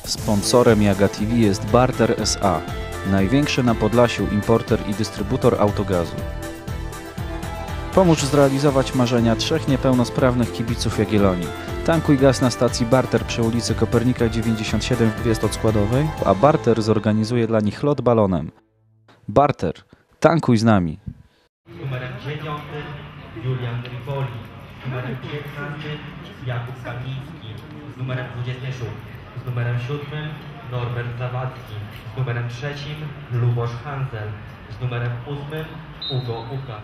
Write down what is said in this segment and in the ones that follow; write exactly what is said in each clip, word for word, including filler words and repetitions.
Sponsorem Jaga T V jest Barter S A, największy na Podlasiu importer i dystrybutor autogazu. Pomóż zrealizować marzenia trzech niepełnosprawnych kibiców Jagiellonii. Tankuj gaz na stacji Barter przy ulicy Kopernika dziewięćdziesiąt siedem w Biestocz-Składowej, a Barter zorganizuje dla nich lot balonem. Barter, tankuj z nami! Z numerem dziewiątym Julian Rivoli, z numerem piętnastym Jakub Kamiński, z numerem dwudziestym szóstym, z numerem siódmym Norbert Zawadzki, z numerem trzecim Lubosz Hanzel, z numerem ósmym Ugo Uka.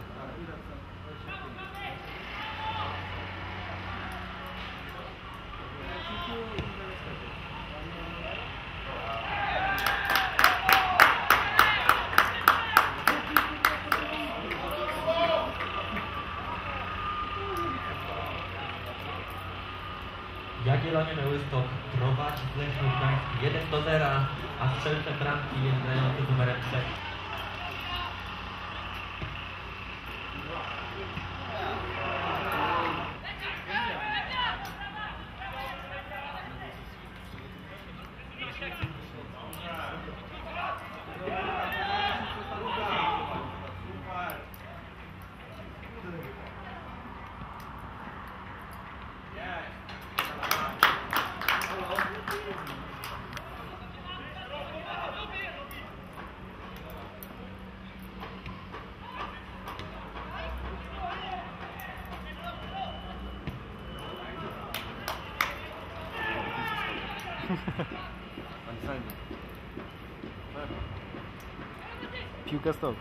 Jagiellonia Białystok prowadzi z Lechią Gdańsk jeden do zera, a strzelcem bramki jest grający numerem trzecim. Piłka stop.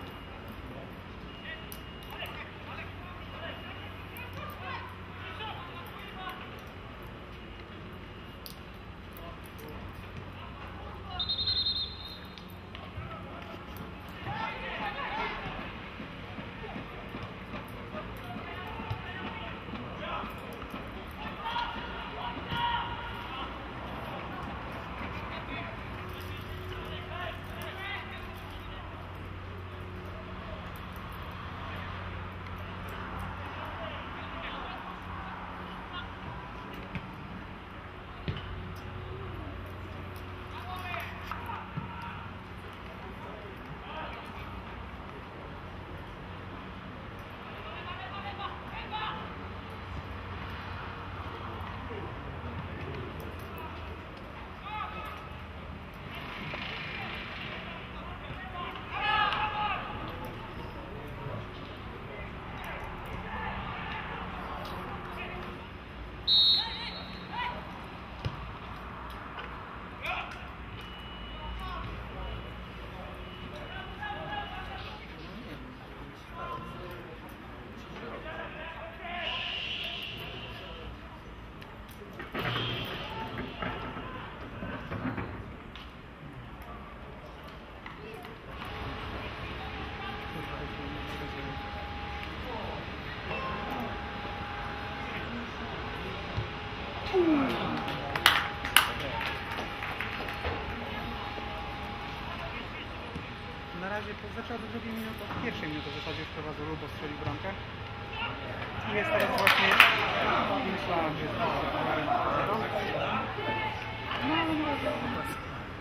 Na razie zaczęła do drugiej minuty, od pierwszej minuty w zasadzie wprowadzał Lubo, strzelił bramkę. I jest teraz właśnie, myślałem, że jest zero. No, ale na razie jest.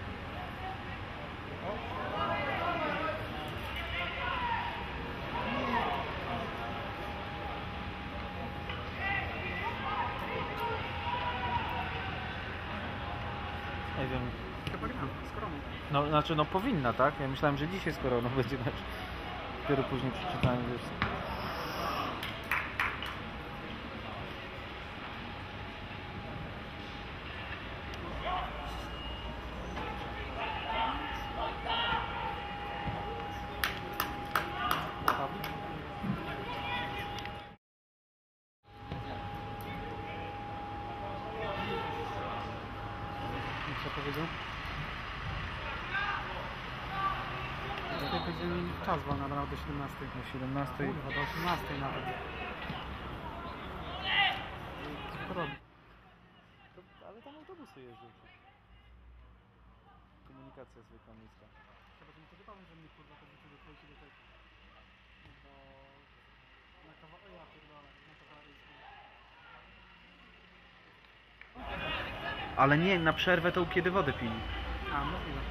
Nie wiem. Z Koroną. No, znaczy, no powinna, tak? Ja myślałem, że dzisiaj z Koroną będzie mecz. Dopiero później przeczytałem, wiesz. Co powiedział? Tutaj powiedzieli czas wolny nabrał do siedemnastej. Do siedemnastej. Kurwa, do osiemnastej nawet. Co to robi? To, ale tam autobusy jeżdżą. Komunikacja zwykła miejska. Chyba, że mi to wypałem, że mnie kurwa podrzucił do trójki do tego. Bo... Na kawa... O ja pierdolę. Na kawaryjską. Ale nie, na przerwę to kiedy wodę pili. A, możliwe.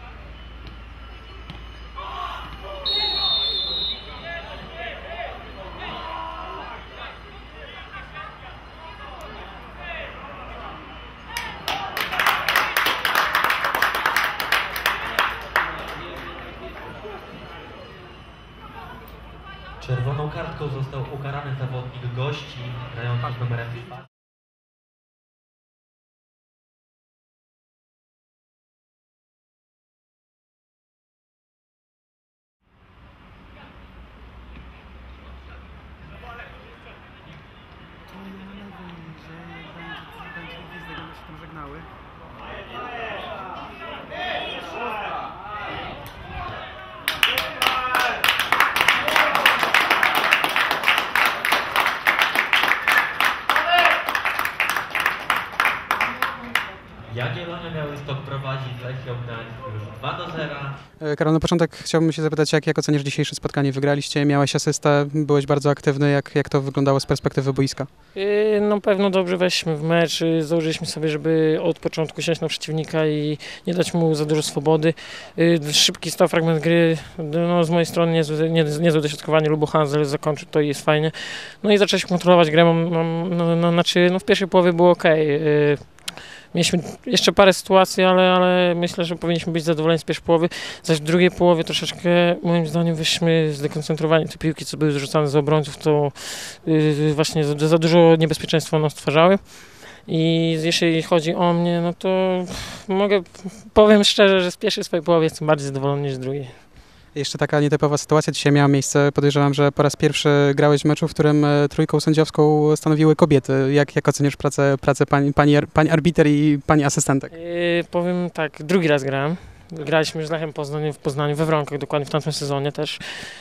Czerwoną kartką został ukarany zawodnik gości grający z numerem dwa. To ja mam nadzieję, że będzie, będzie gwizdek, będą się tam żegnały. Jagiellonia Białystok prowadzi z Lechią Gdańsk już dwa do zera. Karol, na początek chciałbym się zapytać, jak, jak oceniasz dzisiejsze spotkanie? Wygraliście, miałeś asystę, byłeś bardzo aktywny. Jak, jak to wyglądało z perspektywy boiska? Yy, No pewno dobrze weszliśmy w mecz, yy, założyliśmy sobie, żeby od początku siąść na przeciwnika i nie dać mu za dużo swobody. Yy, Szybki stał fragment gry, no, z mojej strony niezłe, nie, niezłe dośrodkowanie, Lubo Hansel zakończył to i jest fajnie. No i zaczęliśmy kontrolować grę, mam, mam, no, no, znaczy, no, w pierwszej połowie było ok. Yy, Mieliśmy jeszcze parę sytuacji, ale, ale myślę, że powinniśmy być zadowoleni z pierwszej połowy. Zaś w drugiej połowie troszeczkę, moim zdaniem, wyszliśmy zdekoncentrowani. Te piłki, co były zrzucane z obrońców, to yy, właśnie za, za dużo niebezpieczeństwa nam stwarzały. I jeśli chodzi o mnie, no to mogę, powiem szczerze, że z pierwszej swojej połowy jestem bardziej zadowolony niż z drugiej. Jeszcze taka nietypowa sytuacja dzisiaj miała miejsce. Podejrzewam, że po raz pierwszy grałeś w meczu, w którym e, trójką sędziowską stanowiły kobiety. Jak, jak oceniasz pracę, pracę pani, pani, pani arbiter i pani asystentek? Yy, powiem tak, drugi raz grałem. Graliśmy z Lechem Poznań w Poznaniu, we Wronkach, dokładnie w tamtym sezonie też.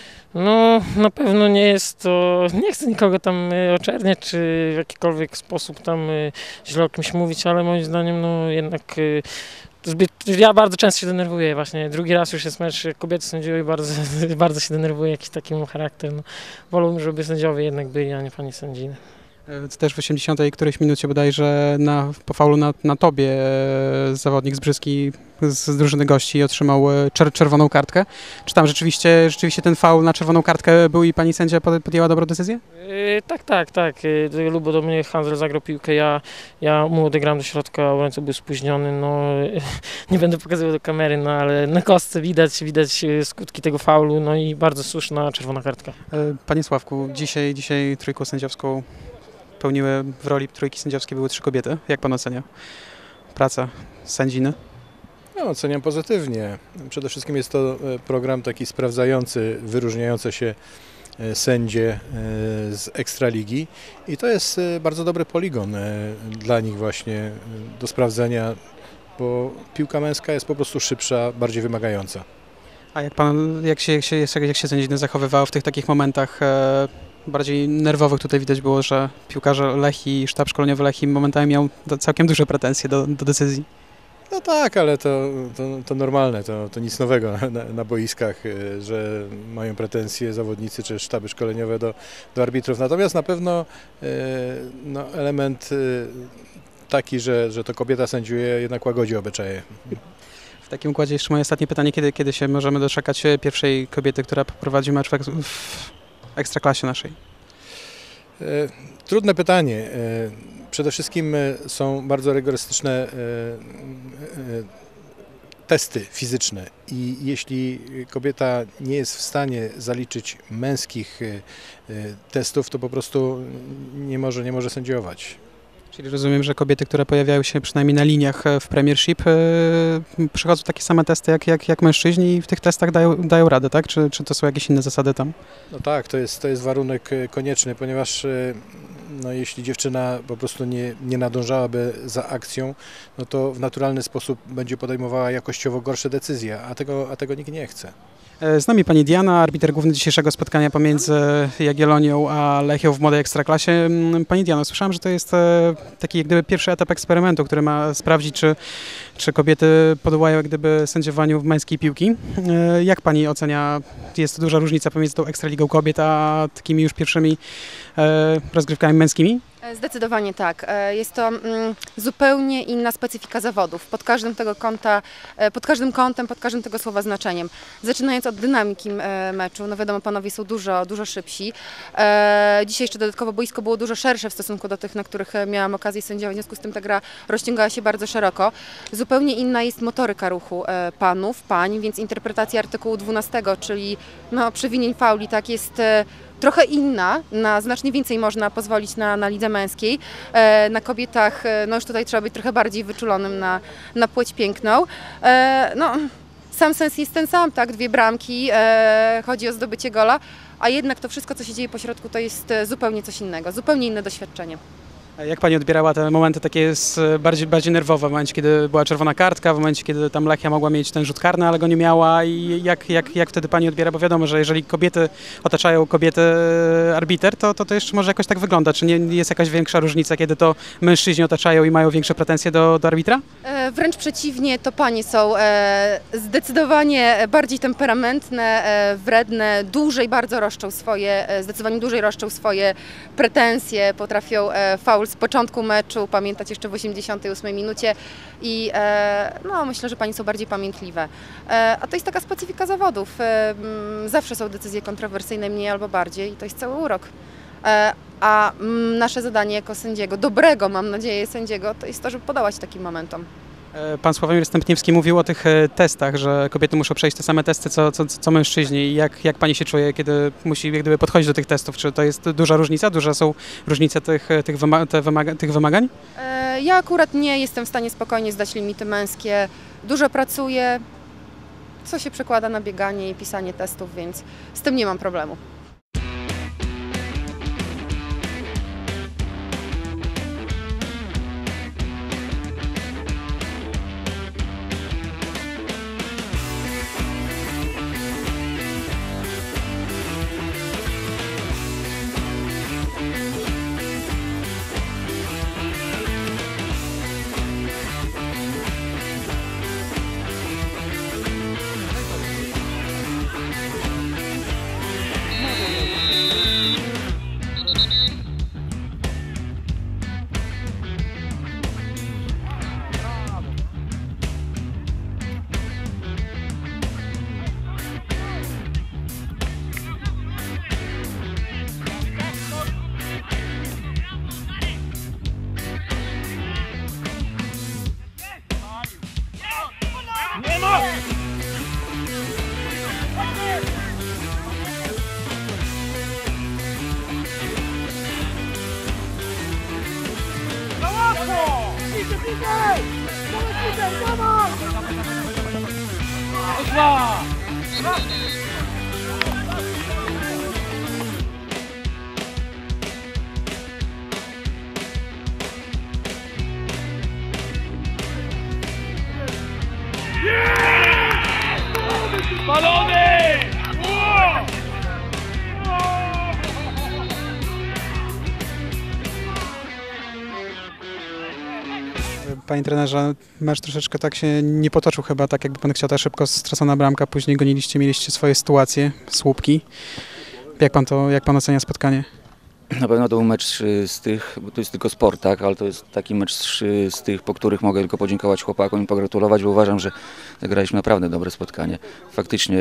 No, na pewno nie jest to, nie chcę nikogo tam y, oczerniać, czy w jakikolwiek sposób tam y, źle o kimś mówić, ale moim zdaniem, no jednak y, zbyt, ja bardzo często się denerwuję właśnie. Drugi raz już jest mecz, kobiety sędziują i bardzo, bardzo się denerwuję, jakiś taki mam charakter. No, wolę, żeby sędziowie jednak byli, a nie pani sędziny. E, Też w osiemdziesiątej którejś minucie bodajże na, po faulu na, na tobie e, zawodnik z Brzyski z drużyny gości otrzymał e, czer, czerwoną kartkę. Czy tam rzeczywiście, rzeczywiście ten faul na czerwoną kartkę był i pani sędzia pod- podjęła dobrą decyzję? Yy, tak, tak, tak. Yy, Lubo do mnie Hansel zagrał piłkę, ja, ja mu odegrałem do środka, obrońca był spóźniony, no yy, nie będę pokazywał do kamery, no ale na kostce widać, widać yy, skutki tego faulu, no i bardzo słuszna czerwona kartka. E, Panie Sławku, dzisiaj, dzisiaj trójką sędziowską pełniły w roli trójki sędziowskiej były trzy kobiety. Jak pan ocenia pracę sędziny? No, oceniam pozytywnie. Przede wszystkim jest to e, program taki sprawdzający, wyróżniające się e, sędzie e, z Ekstraligi i to jest e, bardzo dobry poligon e, dla nich właśnie e, do sprawdzenia, bo piłka męska jest po prostu szybsza, bardziej wymagająca. A jak pan, jak się, jak się, jak się sędziny zachowywało w tych takich momentach e, bardziej nerwowych? Tutaj widać było, że piłkarze Lechii i sztab szkoleniowy Lechii momentami miał do- całkiem duże pretensje do, do decyzji. No tak, ale to, to, to normalne, to, to nic nowego na, na boiskach, e, że mają pretensje zawodnicy czy sztaby szkoleniowe do, do arbitrów. Natomiast na pewno e, no, element e, taki, że, że to kobieta sędziuje, jednak łagodzi obyczaje. W takim układzie jeszcze moje ostatnie pytanie, kiedy, kiedy się możemy doczekać pierwszej kobiety, która prowadzi mecz w, eks- w ekstraklasie naszej? E, Trudne pytanie. E, Przede wszystkim e, są bardzo rygorystyczne e, e, testy fizyczne i jeśli kobieta nie jest w stanie zaliczyć męskich e, e, testów, to po prostu nie może, nie może sędziować. Czyli rozumiem, że kobiety, które pojawiają się przynajmniej na liniach w Premiership, e, przechodzą takie same testy jak, jak, jak mężczyźni i w tych testach dają, dają radę, tak? Czy, czy to są jakieś inne zasady tam? No tak, to jest, to jest warunek e, konieczny, ponieważ e, no, jeśli dziewczyna po prostu nie, nie nadążałaby za akcją, no to w naturalny sposób będzie podejmowała jakościowo gorsze decyzje, a tego, a tego nikt nie chce. E, Z nami pani Diana, arbiter główny dzisiejszego spotkania pomiędzy Jagiellonią a Lechią w młodej ekstraklasie. Mm, Pani Diano, słyszałem, że to jest e, taki jak gdyby pierwszy etap eksperymentu, który ma sprawdzić, czy, czy kobiety podołają jak gdyby sędziowaniu w męskiej piłki. E, Jak pani ocenia, jest to duża różnica pomiędzy tą Ekstraligą kobiet, a takimi już pierwszymi e, rozgrywkami męskimi? Zdecydowanie tak. E, Jest to mm, zupełnie inna specyfika zawodów. Pod każdym tego kąta, e, pod każdym kątem, pod każdym tego słowa znaczeniem. Zaczynając od dynamiki e, meczu, no wiadomo, panowie są dużo, dużo szybsi. E, Dzisiaj jeszcze dodatkowo boisko było dużo szersze w stosunku do tych, na których e, miałam okazję sędziować, w związku z tym ta gra rozciągała się bardzo szeroko. Zupełnie inna jest motoryka ruchu e, panów, pań, więc interpretacja artykułu dwunastego, czyli no, przewinień fauli, tak, jest e, trochę inna, na znacznie więcej można pozwolić na, na lidze męskiej. E, na kobietach, e, no już tutaj trzeba być trochę bardziej wyczulonym na, na płeć piękną. E, no, sam sens jest ten sam, tak, dwie bramki, e, chodzi o zdobycie gola, a jednak to wszystko, co się dzieje po środku, to jest e, zupełnie coś innego, zupełnie inne doświadczenie. A jak pani odbierała te momenty takie z- bardziej, bardziej nerwowe, w momencie, kiedy była czerwona kartka, w momencie, kiedy tam Lechia mogła mieć ten rzut karny, ale go nie miała, i jak, jak, jak wtedy pani odbiera? Bo wiadomo, że jeżeli kobiety otaczają kobiety arbiter, to, to to jeszcze może jakoś tak wygląda. Czy nie jest jakaś większa różnica, kiedy to mężczyźni otaczają i mają większe pretensje do, do arbitra? E, Wręcz przeciwnie, to panie są e, zdecydowanie bardziej temperamentne, e, wredne, dłużej bardzo roszczą swoje, e, zdecydowanie dłużej roszczą swoje pretensje, potrafią e, faul z początku meczu pamiętać jeszcze w osiemdziesiątej ósmej minucie i e, no, myślę, że panie są bardziej pamiętliwe. E, a to jest taka specyfika zawodów. E, mm, zawsze są decyzje kontrowersyjne mniej albo bardziej i to jest cały urok. E, a mm, nasze zadanie jako sędziego, dobrego mam nadzieję sędziego, to jest to, żeby podołać takim momentom. E, Pan Sławomir Stępniewski mówił o tych e, testach, że kobiety muszą przejść te same testy co, co, co mężczyźni. I Jak, jak pani się czuje, kiedy musi jak gdyby podchodzić do tych testów? Czy to jest duża różnica? Duże są różnice tych, tych, wyma te wymaga tych wymagań? E, Ja akurat nie jestem w stanie spokojnie zdać limity męskie. Dużo pracuję, co się przekłada na bieganie i pisanie testów, więc z tym nie mam problemu. Panie trenerze, mecz troszeczkę tak się nie potoczył chyba tak, jakby pan chciał, ta szybko stracona bramka, później goniliście, mieliście swoje sytuacje, słupki. Jak pan to, jak pan ocenia spotkanie? Na pewno to był mecz y, z tych, bo to jest tylko sport, tak, ale to jest taki mecz y, z tych, po których mogę tylko podziękować chłopakom i pogratulować, bo uważam, że zagraliśmy naprawdę dobre spotkanie. Faktycznie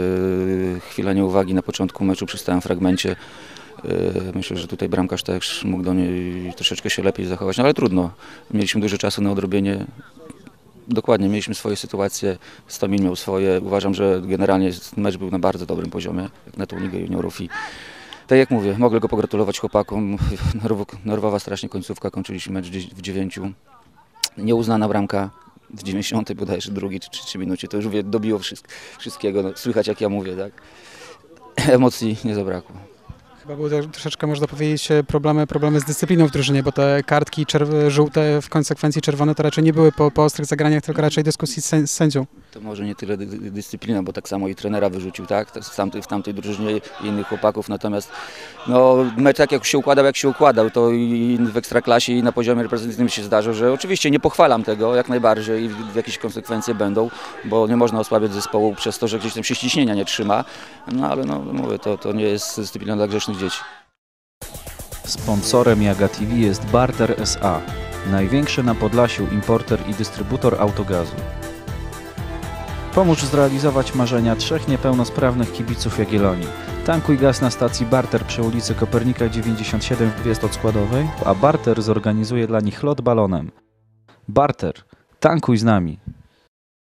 y, chwila nieuwagi na początku meczu przy stałym fragmencie. Y, myślę, że tutaj bramkarz też mógł do niej troszeczkę się lepiej zachować, no ale trudno. Mieliśmy dużo czasu na odrobienie. Dokładnie, mieliśmy swoje sytuacje, Stomin miał swoje. Uważam, że generalnie mecz był na bardzo dobrym poziomie, jak na tą Ligę Juniorów i tak jak mówię, mogę go pogratulować chłopakom. Nerwowa strasznie końcówka, kończyliśmy mecz w dziewięciu. Nieuznana bramka w dziewięćdziesiątej bodajże drugiej czy trzeciej minucie. To już wie, dobiło wszystko, wszystkiego. No, słychać jak ja mówię, tak? Emocji nie zabrakło. Chyba były też troszeczkę, można powiedzieć, problemy, problemy z dyscypliną w drużynie, bo te kartki czerw- żółte, w konsekwencji czerwone, to raczej nie były po, po ostrych zagraniach, tylko raczej dyskusji z, sę- z sędzią. To może nie tyle dy- dy- dyscyplina, bo tak samo i trenera wyrzucił, tak? W tamtej, w tamtej drużynie i innych chłopaków, natomiast no, mecz tak jak się układał, jak się układał, to i w Ekstraklasie i na poziomie reprezentacyjnym się zdarzył, że oczywiście nie pochwalam tego jak najbardziej i w- jakieś konsekwencje będą, bo nie można osłabiać zespołu przez to, że gdzieś tam się ściśnienia nie trzyma, no ale no mówię, to, to nie jest dyscyplina dla grzecznych dzieci. Sponsorem Jaga T V jest Barter S A, największy na Podlasiu importer i dystrybutor autogazu. Pomóż zrealizować marzenia trzech niepełnosprawnych kibiców Jagiellonii. Tankuj gaz na stacji Barter przy ulicy Kopernika dziewięćdziesiąt siedem w Biestocz-Składowej, a Barter zorganizuje dla nich lot balonem. Barter, tankuj z nami!